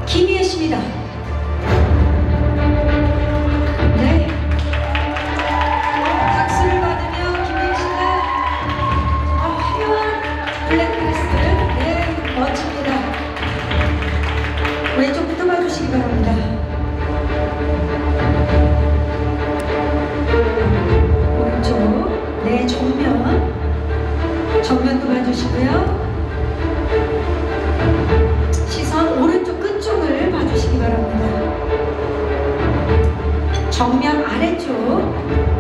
김희애 씨입니다. 네. 박수를 받으며 김희애 씨가 화려한 블랙드레스, 네, 멋집니다. 왼쪽부터 봐주시기 바랍니다. 오른쪽, 네, 정면도 봐주시고요. 시선 오른쪽 끝쪽을 봐주시기 바랍니다. 정면 아래쪽